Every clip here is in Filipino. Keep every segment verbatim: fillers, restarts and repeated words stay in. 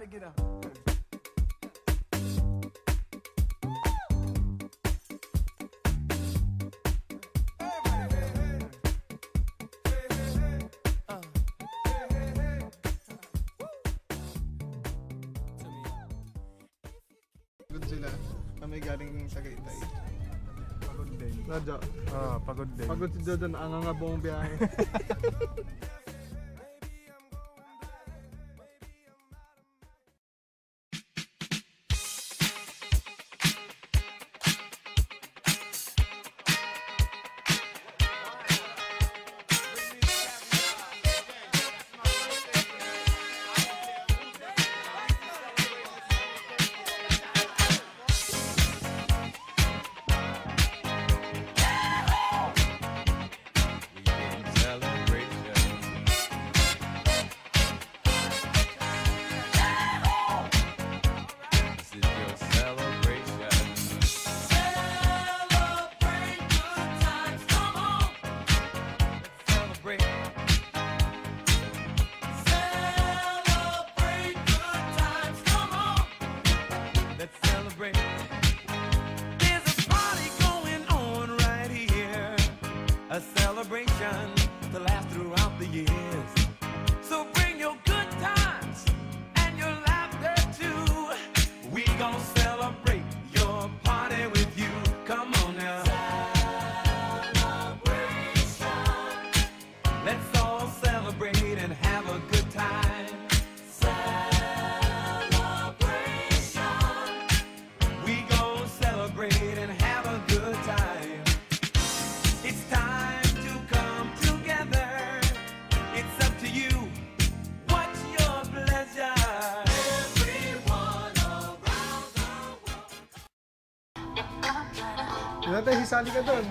Everybody get up. Pagod sila. Kami galing Tagaytay. Pagod din. Radyo. Ah, pagod din. Pagod si Jordan. Ang nga buong biyahe. A celebration to last throughout the years. So bring your good times and your laughter too. We gon' celebrate your party with you. Come on now. Celebration. Let's all celebrate and have a good time. Celebration. We gon' celebrate and have a good time. It's time. Dati, sisali ka doon.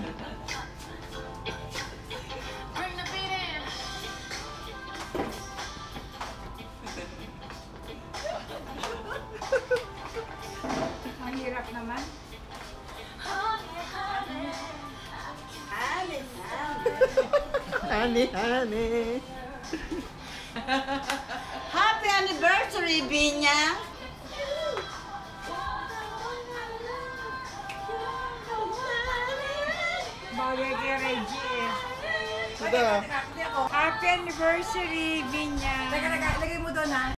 Bring the beat in. Ang hirap naman. Honey, honey. Happy anniversary, Binyang! Bagay kay Reggie eh. Ito. Happy anniversary, Binya. Teka, teka, lagay mo doon ha.